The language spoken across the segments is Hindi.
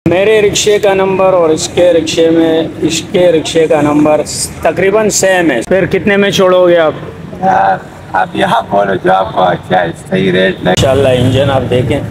मेरे रिक्शे का नंबर और इसके रिक्शे का नंबर तकरीबन सेम है। फिर कितने में छोड़ोगे आप? यार आप यहाँ बोलो जो आपको अच्छा है, सही रेट लगे। इंशाल्लाह इंजन आप देखें।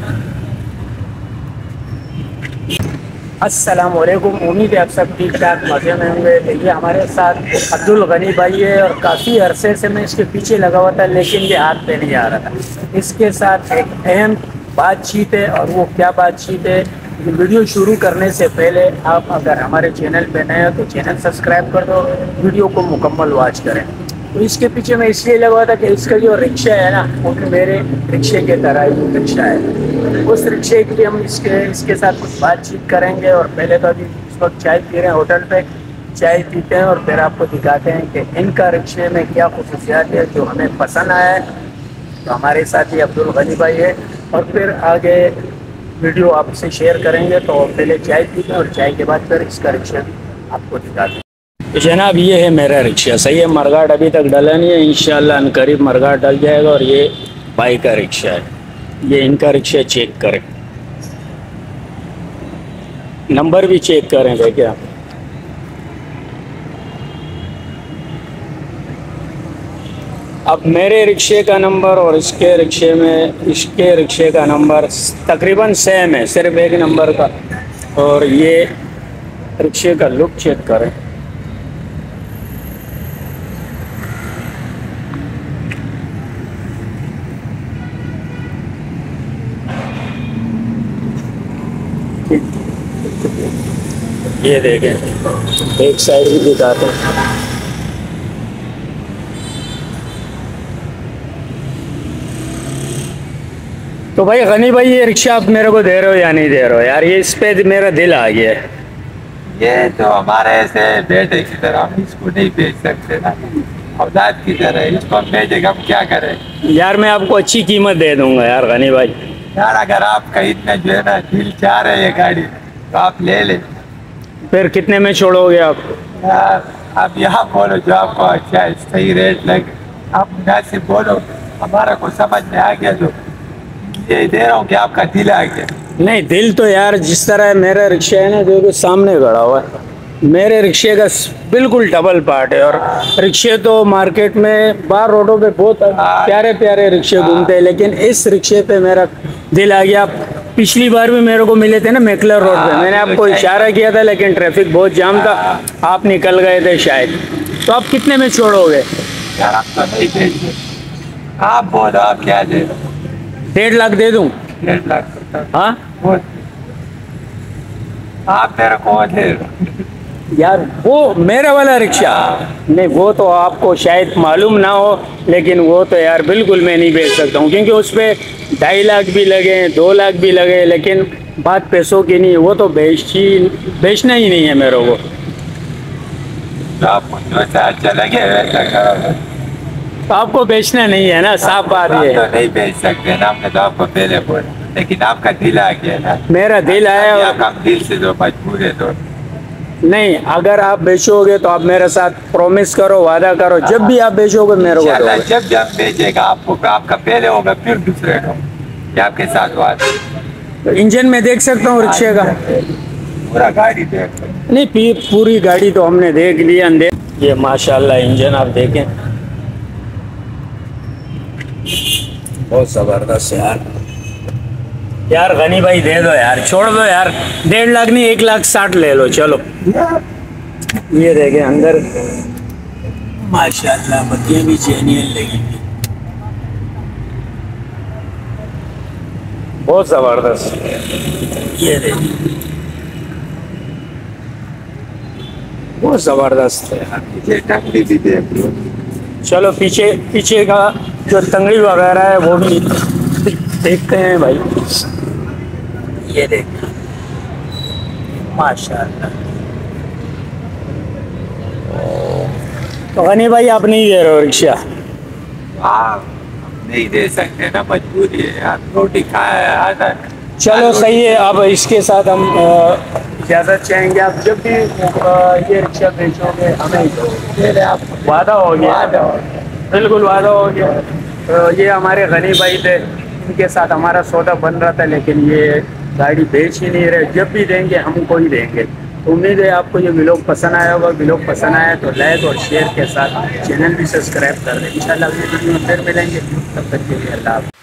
अस्सलाम वालेकुम, उम्मीद है आप सब ठीक ठाक मज़े में होंगे। देखिए हमारे साथ अब्दुल गनी भाई है और काफ़ी अरसे से मैं इसके पीछे लगा हुआ था, लेकिन ये हाथ पे नहीं आ रहा था। इसके साथ एक अहम बातचीत है और वो क्या बातचीत है, वीडियो शुरू करने से पहले आप अगर हमारे चैनल पे नए हो तो चैनल सब्सक्राइब कर दो, वीडियो को मुकम्मल वॉच करें। तो इसके पीछे मैं इसलिए लगा हुआ था कि इसका जो रिक्शा है ना, वो भी मेरे रिक्शे के तरह ही रिक्शा है। उस रिक्शे के लिए हम इसके साथ कुछ बातचीत करेंगे। और पहले तो अभी इस वक्त चाय पी रहे हैं, होटल पे चाय पीते हैं और फिर आपको दिखाते हैं कि इनका रिक्शे में क्या खुसूसियात है जो हमें पसंद आया है। तो हमारे साथ ही अब्दुल गनी भाई है और फिर आगे वीडियो आपसे शेयर करेंगे। तो पहले चाय पीते हैं और चाय के बाद फिर इसका रिक्शा भी आपको दिखाते हैं। तो जनाब ये है मेरा रिक्शा, सही है। मरगाट अभी तक डला नहीं है, इंशाल्लाह अनकरीब मरगाट डल जाएगा। और ये भाई का रिक्शा है, ये इनका रिक्शा चेक करें, नंबर भी चेक करें देखिए आप। अब मेरे रिक्शे का नंबर और इसके रिक्शे का नंबर तकरीबन सेम है, सिर्फ एक नंबर का। और ये रिक्शे का लुक चेक करें। ये देखें, एक साइड भी दिखाते हैं। तो भाई गनी भाई, ये रिक्शा आप मेरे को दे रहे हो या नहीं दे रहे हो? यार ये इस पे मेरा दिल आ गया है। ये तो हमारे ऐसे बेटे की तरह, हम इसको नहीं बेच सकते ना, औलाद की तरह इसको हम बेचेंगे, हम क्या करें। यार मैं आपको अच्छी कीमत दे दूंगा यार गनी भाई। यार अगर आपका इतना जो है ना दिल चाह रहे है गाड़ी, तो आप ले ले। फिर कितने में छोड़ोगे आप? यार आप यहाँ बोलो जो आपको अच्छा है, सही रेट लगे। आप मुनासिब बोलो, हमारा को समझ में आ गया, जो ये दे रहा हूँ कि आपका दिल आ गया। नहीं, दिल तो यार जिस तरह मेरा रिक्शा है ना, जो सामने खड़ा हुआ है, मेरे रिक्शे का बिल्कुल डबल पार्ट है। और रिक्शे तो मार्केट में बाहर रोडों पे बहुत प्यारे प्यारे रिक्शे घूमते हैं, लेकिन इस रिक्शे पे मेरा दिल आ गया। पिछली बार भी मेरे को मिले थे ना मेकलर रोड पे, मैंने आपको इशारा किया था, लेकिन ट्रैफिक बहुत जाम था, आप निकल गए थे शायद। तो आप कितने में छोड़ोगे? यार आप तो नहीं बेचते, आप बोलो आप क्या दे रहे हो? 1.5 लाख दे दूं? 1.5 लाख? हाँ आप मेरे को दे रहे हो? यार वो मेरा वाला रिक्शा नहीं, वो तो आपको शायद मालूम ना हो, लेकिन वो तो यार बिल्कुल मैं नहीं बेच सकता हूँ, क्योंकि उस पर 2.5 लाख भी लगे, 2 लाख भी लगे, लेकिन बात पैसों की नहीं, वो तो बेचना ही नहीं है मेरे को। तो आपको जो अच्छा लगे वैसा करो। तो आपको बेचना नहीं है ना, साफ बात ये तो है। नहीं बेच सकते ना, हमने तो आपको पहले बोला, लेकिन आपका दिल आ गया ना। मेरा दिल आया और हम दिल से जो मजबूर है तो नहीं, अगर आप बेचोगे तो आप मेरे साथ प्रॉमिस करो, वादा करो, जब भी आप बेचोगे मेरे को दोगे। जब जब बेचेगा आपको, आपका पहले होगा फिर दूसरे को, ये आपके साथ बात। तो इंजन में देख सकता हूँ रिक्शे का? पूरा गाड़ी देख नहीं, पूरी गाड़ी तो हमने देख ली अंदर। ये माशाल्लाह इंजन आप देखें, बहुत जबरदस्त यार। यार गनी भाई दे दो यार, छोड़ दो यार। 1.5 लाख नहीं, 1,60,000 ले लो, चलो। ये देखें अंदर माशाल्लाह बत्तियां भी जेन्युइन लगेंगी, बहुत जबरदस्त। ये देखिए बहुत जबरदस्त है यार। पीछे टंगड़ी भी देख लो। चलो पीछे का जो तंगड़ी वगैरह है वो भी देखते हैं भाई। ये देखिए माशाल्लाह। तो गनी भाई आप नहीं दे रहे हो रिक्शा? आप नहीं दे सकते ना, मजबूरी है यार, रोटी खाया आधा। चलो सही है, अब इसके साथ हम इजाज़त चाहेंगे। आप जब भी ये रिक्शा बेचोगे हमें दे रहे, आप वादा हो गया? बिल्कुल वादा हो गया। तो ये हमारे गनी भाई थे, इनके साथ हमारा सौदा बन रहा था, लेकिन ये गाड़ी बेच ही नहीं रहे, जब भी देंगे हमको ही देंगे। तो उम्मीद है आपको ये व्लॉग पसंद आया होगा। व्लॉग पसंद आया तो लाइक और शेयर के साथ चैनल भी सब्सक्राइब कर दें। इंशाल्लाह अगली वीडियो में फिर मिलेंगे, तब तक के लिए अल्लाह हाफ़िज़।